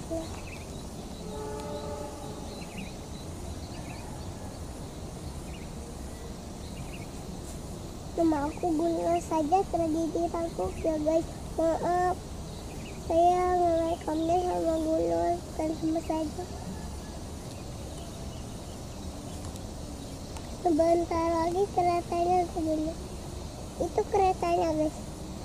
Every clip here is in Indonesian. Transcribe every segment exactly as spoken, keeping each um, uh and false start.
Nama aku Guna saja tragedi aku ya guys, maaf saya ngerekamnya sama Guna bukan sama saja. Sebentar lagi keretanya segini, itu keretanya guys.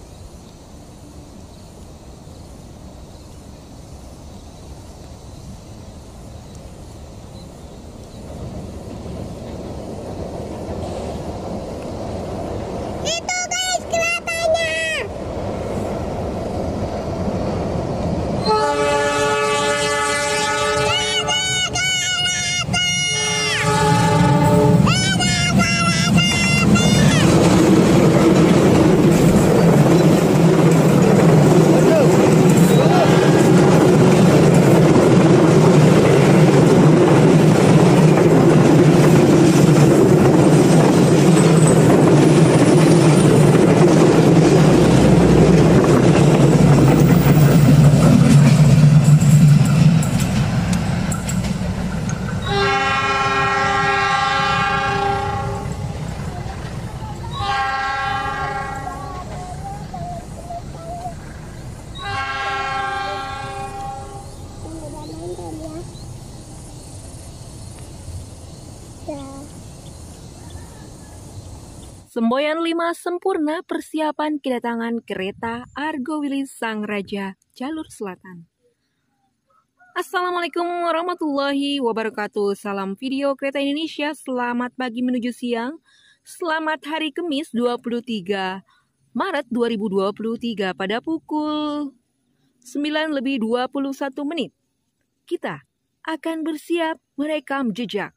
Semboyan lima sempurna persiapan kedatangan kereta Argo Wilis Sang Raja Jalur Selatan. Assalamualaikum warahmatullahi wabarakatuh. Salam video Kereta Indonesia. Selamat pagi menuju siang. Selamat hari Kamis dua puluh tiga Maret dua ribu dua puluh tiga pada pukul sembilan lebih dua puluh satu menit. Kita akan bersiap merekam jejak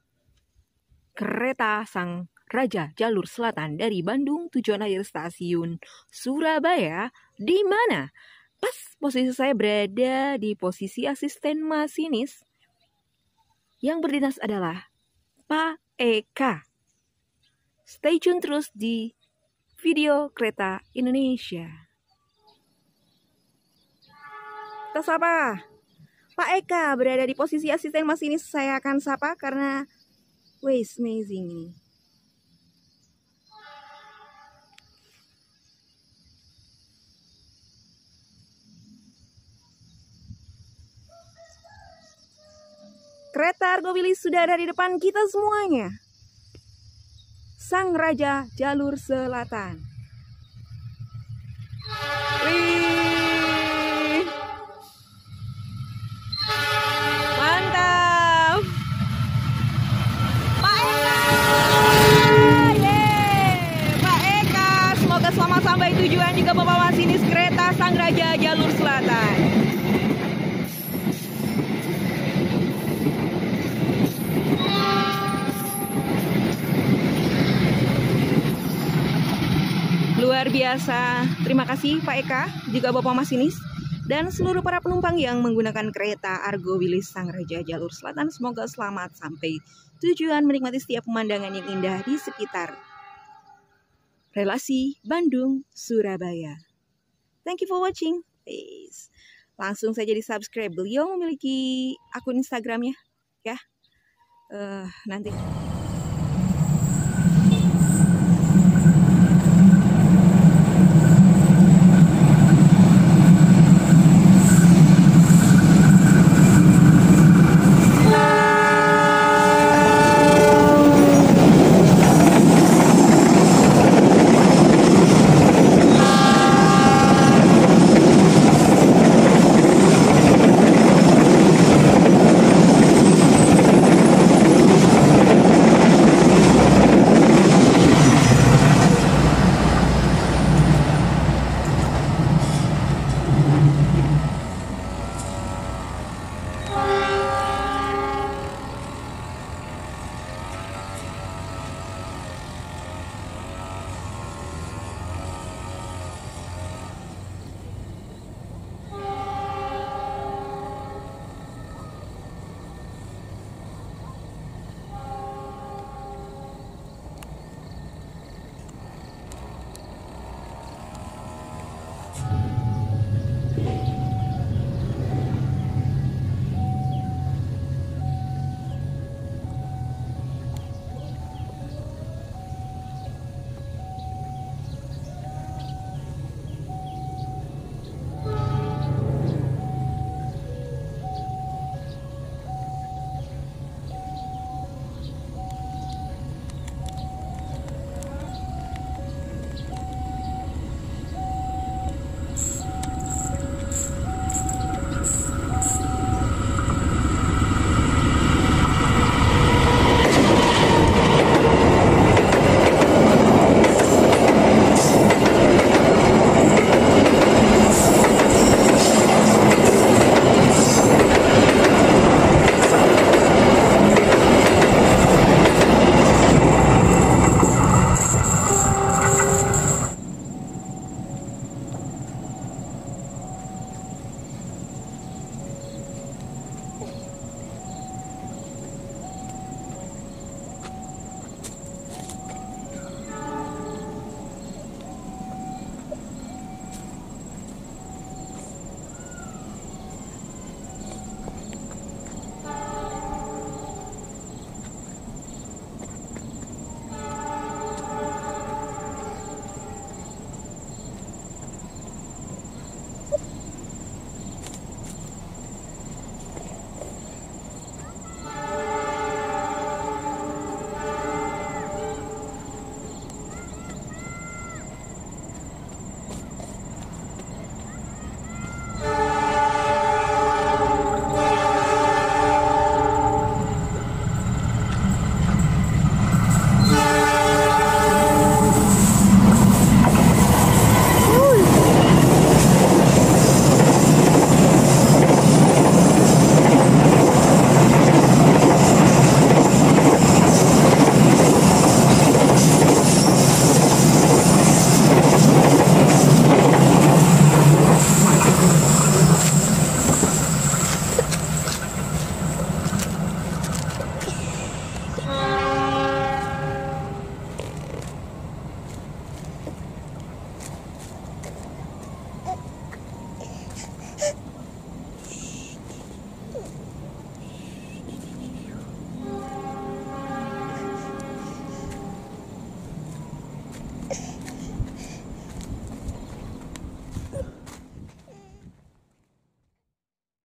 kereta Sang Raja Jalur Selatan dari Bandung tujuan akhir stasiun Surabaya, di mana pas posisi saya berada di posisi asisten masinis. Yang berdinas adalah Pak Eka. Stay tune terus di video Kereta Indonesia. Kita sapa Pak Eka berada di posisi asisten masinis. Saya akan sapa karena waste amazing ini. Kereta Argo Wilis sudah ada di depan kita semuanya. Sang Raja Jalur Selatan. Wih. Mantap. Pak Eka. Yeay. Pak Eka, semoga selamat sampai tujuan juga Bapak masinis kereta Sang Raja Jalur Selatan. Luar biasa. Terima kasih Pak Eka, juga Bapak masinis, dan seluruh para penumpang yang menggunakan kereta Argo Wilis Sang Raja Jalur Selatan. Semoga selamat sampai tujuan, menikmati setiap pemandangan yang indah di sekitar relasi Bandung Surabaya. Thank you for watching. Peace. Langsung saja di subscribe. Beliau memiliki akun Instagramnya, ya. Uh, nanti.